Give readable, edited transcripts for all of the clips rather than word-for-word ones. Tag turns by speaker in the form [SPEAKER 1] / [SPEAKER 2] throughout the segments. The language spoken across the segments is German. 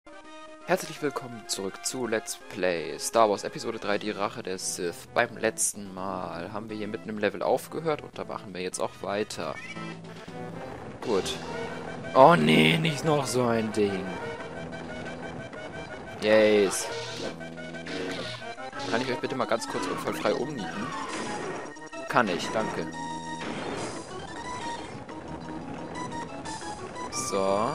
[SPEAKER 1] Herzlich willkommen zurück zu Let's Play Star Wars Episode 3, die Rache der Sith. Beim letzten Mal haben wir hier mitten im Level aufgehört und da machen wir jetzt auch weiter. Gut. Oh nee, nicht noch so ein Ding. Yes. Kann ich euch bitte mal ganz kurz unfallfrei umnieten? Kann ich, danke. So.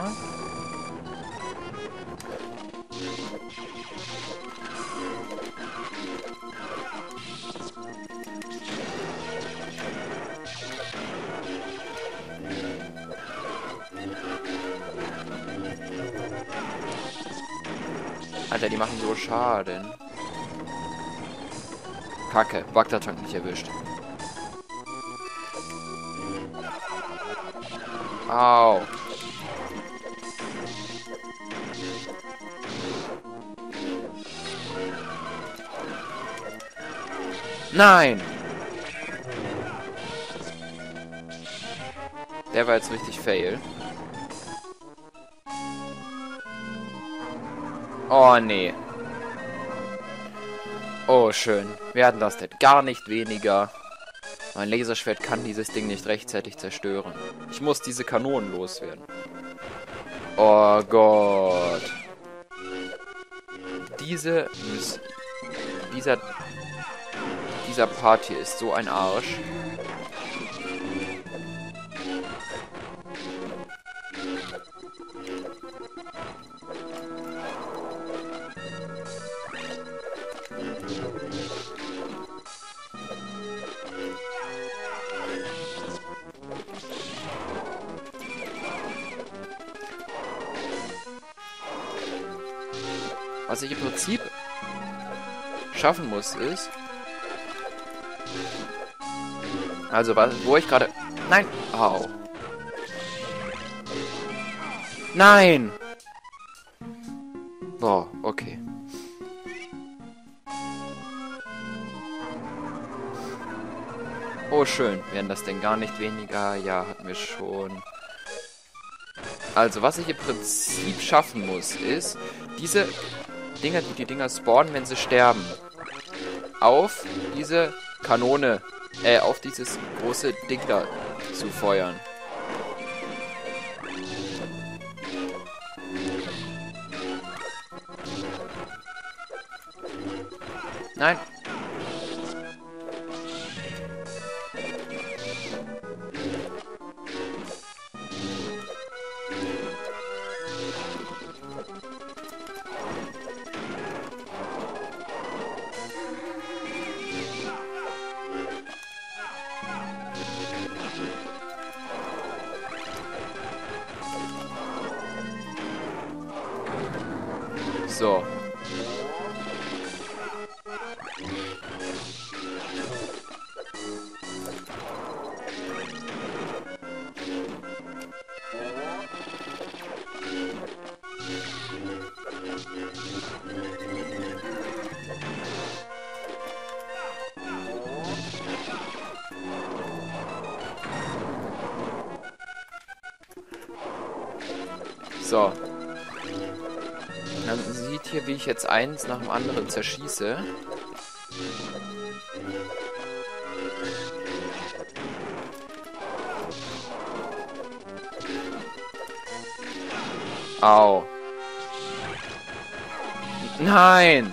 [SPEAKER 1] Alter, die machen so Schaden. Kacke, Bagdad-Tank nicht erwischt. Au. Nein! Der war jetzt richtig fail. Oh, nee. Oh, schön. Wir hatten das denn gar nicht weniger. Mein Laserschwert kann dieses Ding nicht rechtzeitig zerstören. Ich muss diese Kanonen loswerden. Oh Gott. Dieser Part hier ist so ein Arsch. Was ich im Prinzip schaffen muss, ist... Also, wo ich gerade... Nein! Au. Nein! Boah, okay. Oh, schön. Werden das denn gar nicht weniger? Ja, hatten wir schon. Also, was ich im Prinzip schaffen muss, ist, diese Dinger, die Dinger spawnen, wenn sie sterben, auf diese Kanone, auf dieses große Ding da zu feuern. Nein. So. So. Man sieht hier, wie ich jetzt eins nach dem anderen zerschieße. Au. Nein!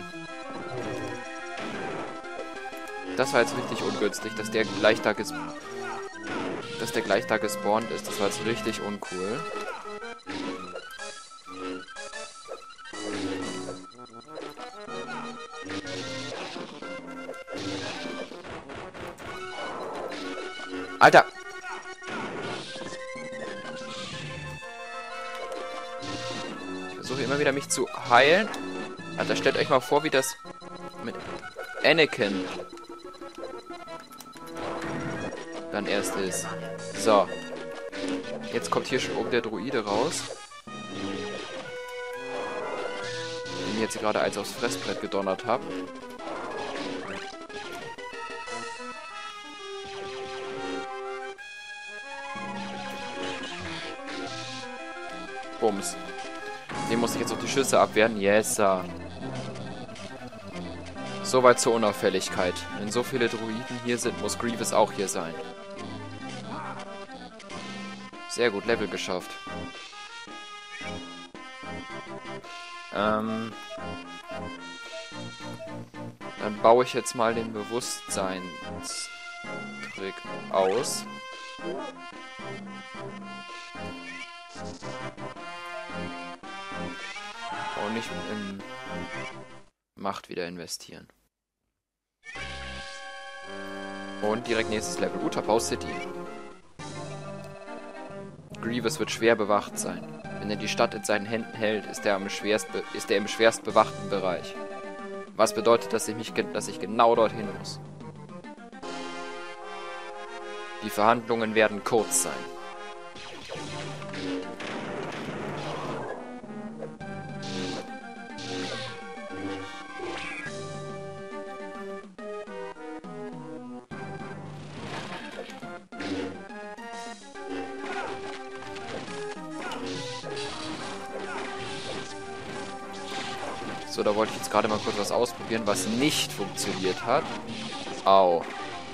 [SPEAKER 1] Das war jetzt richtig ungünstig, dass der gleich da gespawnt ist. Das war jetzt richtig uncool. Alter! Ich versuche immer wieder mich zu heilen. Alter, stellt euch mal vor, wie das mit Anakin dann erst ist. So. Jetzt kommt hier schon oben der Droide raus. Den ich jetzt gerade eins aufs Fressbrett gedonnert habe. Bums. Dem muss ich jetzt auch die Schüsse abwehren. Yes, sir. Soweit zur Unauffälligkeit. Wenn so viele Druiden hier sind, muss Grievous auch hier sein. Sehr gut, Level geschafft. Dann baue ich jetzt mal den Bewusstseinstrick aus. Und nicht in Macht wieder investieren. Und direkt nächstes Level. Utapau City. Grievous wird schwer bewacht sein. Wenn er die Stadt in seinen Händen hält, ist er im schwerst bewachten Bereich. Was bedeutet, dass ich genau dorthin muss. Die Verhandlungen werden kurz sein. So, da wollte ich jetzt gerade mal kurz was ausprobieren, was nicht funktioniert hat. Au.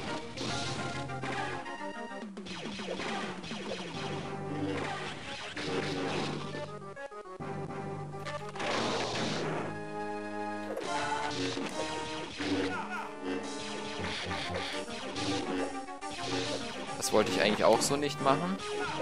[SPEAKER 1] Das wollte ich eigentlich auch so nicht machen.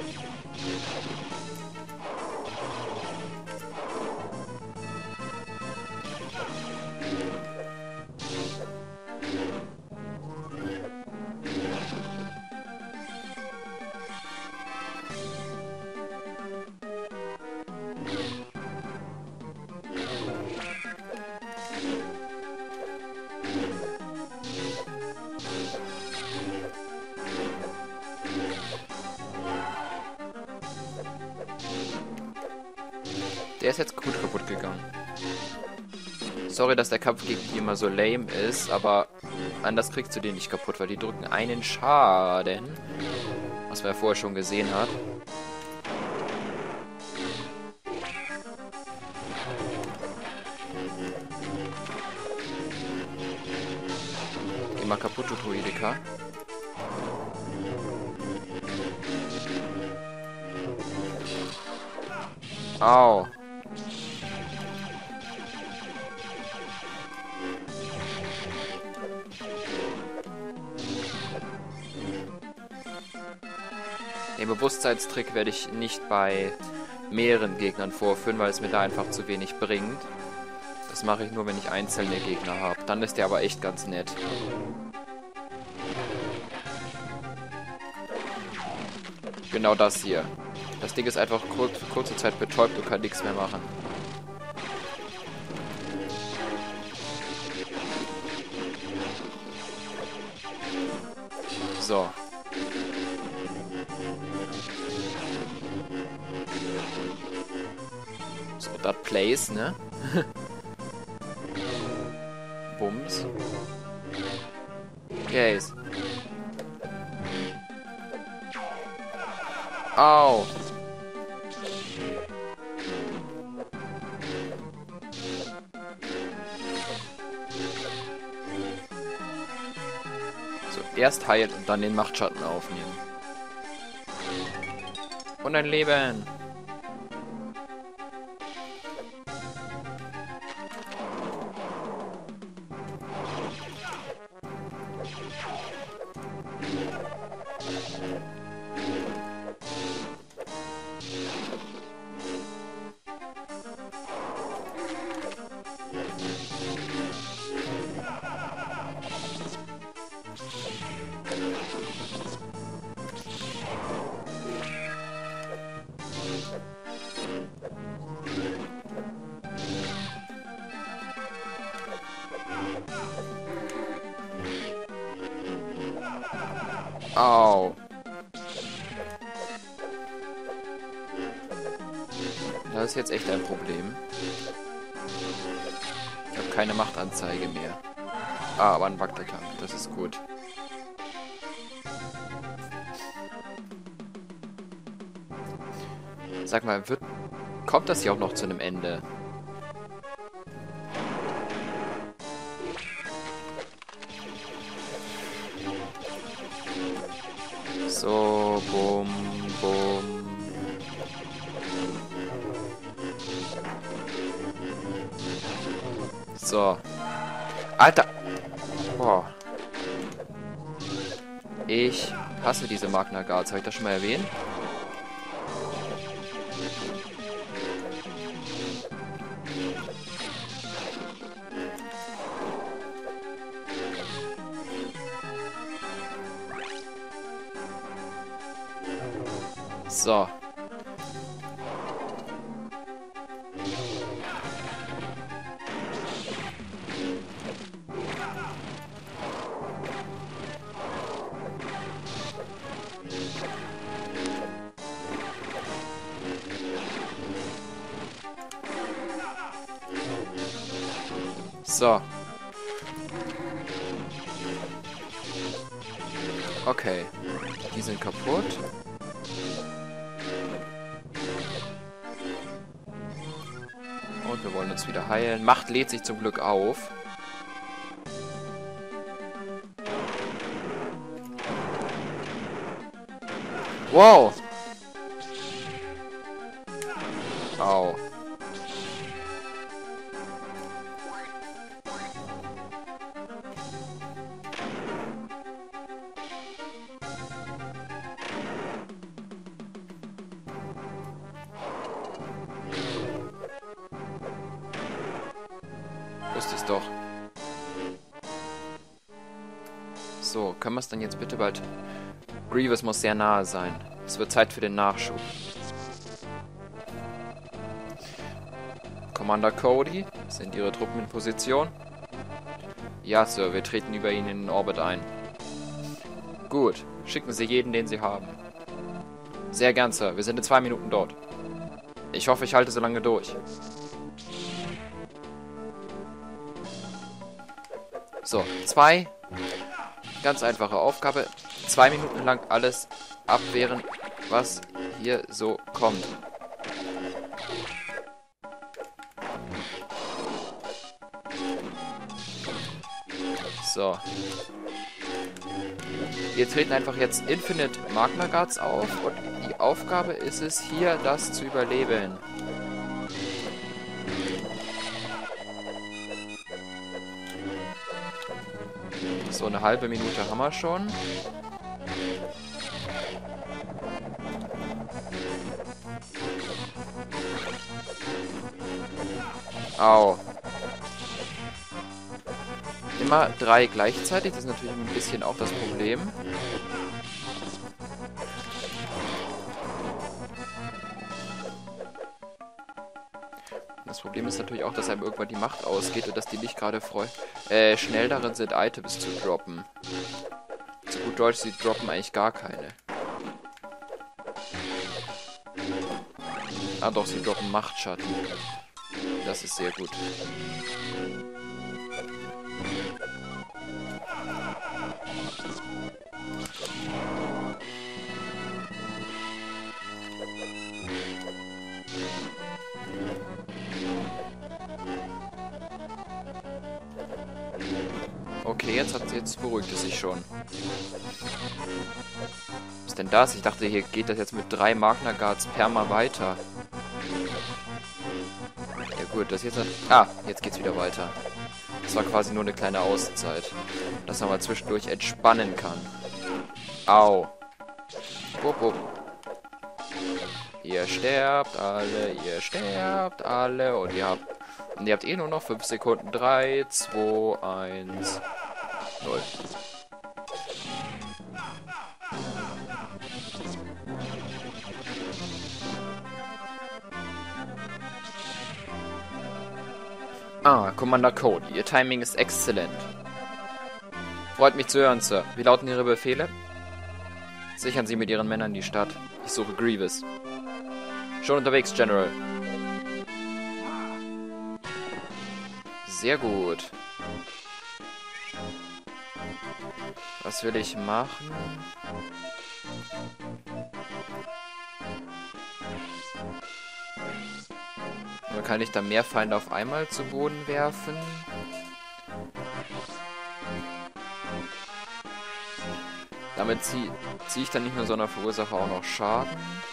[SPEAKER 1] Der ist jetzt gut kaputt gegangen. Sorry, dass der Kampf gegen die immer so lame ist, aber anders kriegst du den nicht kaputt, weil die drücken einen Schaden. Was man ja vorher schon gesehen hat. Geh mal kaputt, du Druidika. Au. Den Bewusstseinstrick werde ich nicht bei mehreren Gegnern vorführen, weil es mir da einfach zu wenig bringt. Das mache ich nur, wenn ich einzelne Gegner habe. Dann ist der aber echt ganz nett. Genau das hier. Das Ding ist einfach für kurze Zeit betäubt und kann nichts mehr machen. So. So, das Place, ne? Bums. Case. Au. So, erst heilen und dann den Machtschatten aufnehmen. Und ein Leben. Au. Das ist jetzt echt ein Problem. Ich habe keine Machtanzeige mehr. Ah, aber ein Bugdeckel. Das ist gut. Sag mal, kommt das hier auch noch zu einem Ende. So, bumm, bumm. So. Alter! Boah. Ich hasse diese Magna Guards. Habe ich das schon mal erwähnt? So. So. Okay. Die sind kaputt. Und wir wollen uns wieder heilen. Macht lädt sich zum Glück auf. Wow. Au. Wusste es doch. So, können wir es dann jetzt bitte bald... Grievous muss sehr nahe sein. Es wird Zeit für den Nachschub. Commander Cody, sind Ihre Truppen in Position? Ja, Sir, wir treten über ihn in den Orbit ein. Gut, schicken Sie jeden, den Sie haben. Sehr gern, Sir, wir sind in 2 Minuten dort. Ich hoffe, ich halte so lange durch. So, 2. Ganz einfache Aufgabe. 2 Minuten lang alles abwehren, was hier so kommt. So. Wir treten einfach jetzt Infinite Magna Guards auf und die Aufgabe ist es, hier das zu überleben. So, eine halbe Minute haben wir schon. Au. Immer 3 gleichzeitig, das ist natürlich ein bisschen auch das Problem. Das Problem ist natürlich auch, dass einem irgendwann die Macht ausgeht und dass die nicht gerade schnell darin sind, Items zu droppen. Zu gut Deutsch, sie droppen eigentlich gar keine. Ah doch, sie droppen Machtschatten. Das ist sehr gut. Okay, jetzt beruhigt es sich schon. Was ist denn das? Ich dachte, hier geht das jetzt mit 3 Magna Guards perma weiter. Ja gut, das jetzt... Ah, jetzt geht's wieder weiter. Das war quasi nur eine kleine Auszeit. Dass man mal zwischendurch entspannen kann. Au. Wupp, wupp. Ihr sterbt alle und ihr habt eh nur noch 5 Sekunden. 3, 2, 1, 0. Ah, Commander Cody, Ihr Timing ist exzellent. Freut mich zu hören, Sir. Wie lauten Ihre Befehle? Sichern Sie mit Ihren Männern die Stadt. Ich suche Grievous. Schon unterwegs, General. Sehr gut. Was will ich machen? kann ich dann mehr Feinde auf einmal zu Boden werfen. Damit ziehe ich dann nicht nur, sondern verursache auch noch Schaden.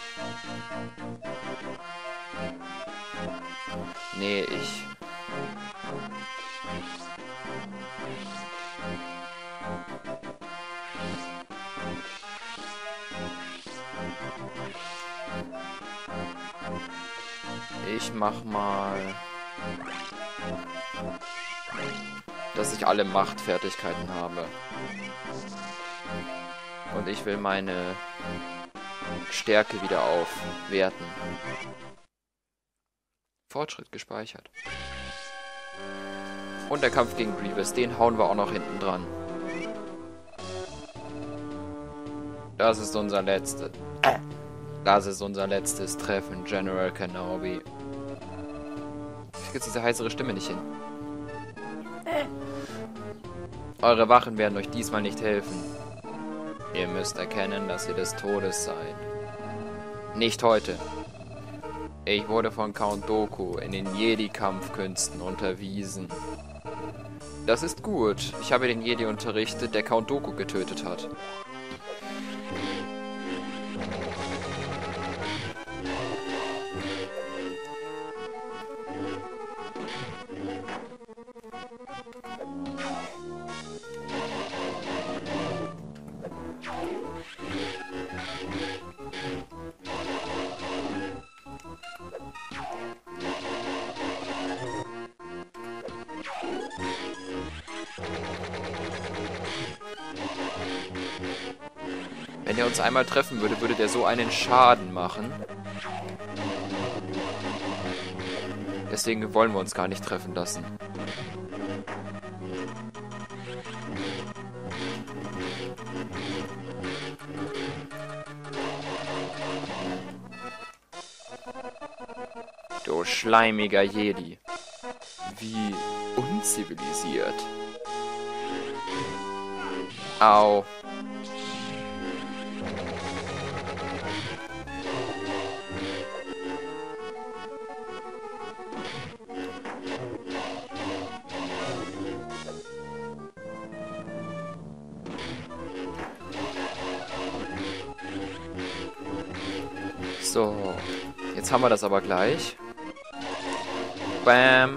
[SPEAKER 1] Nee, ich mach mal, dass ich alle Machtfertigkeiten habe. Und ich will meine Stärke wieder aufwerten. Fortschritt gespeichert. Und der Kampf gegen Grievous, den hauen wir auch noch hinten dran. Das ist unser letztes. Das ist unser letztes Treffen, General Kenobi. Ich krieg jetzt diese heisere Stimme nicht hin. Eure Wachen werden euch diesmal nicht helfen. Ihr müsst erkennen, dass ihr des Todes seid. Nicht heute. Ich wurde von Count Dooku in den Jedi-Kampfkünsten unterwiesen. Das ist gut. Ich habe den Jedi unterrichtet, der Count Dooku getötet hat. Wenn er uns einmal treffen würde, würde der so einen Schaden machen. Deswegen wollen wir uns gar nicht treffen lassen. Du schleimiger Jedi. Wie unzivilisiert. Au. So, jetzt haben wir das aber gleich. Bam.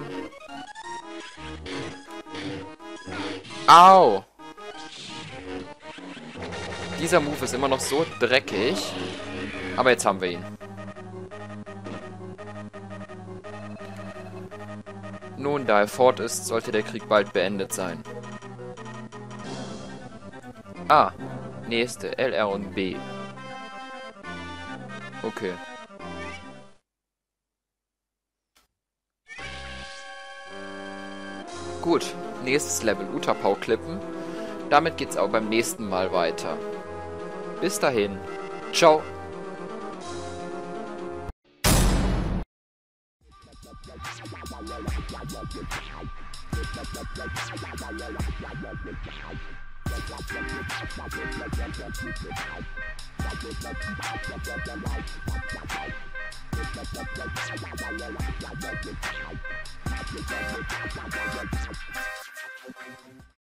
[SPEAKER 1] Au. Dieser Move ist immer noch so dreckig. Aber jetzt haben wir ihn. Nun, da er fort ist, sollte der Krieg bald beendet sein. Ah, nächste, L, R und B. Okay. Gut, nächstes Level, Utapau-Klippen. Damit geht's auch beim nächsten Mal weiter. Bis dahin. Ciao.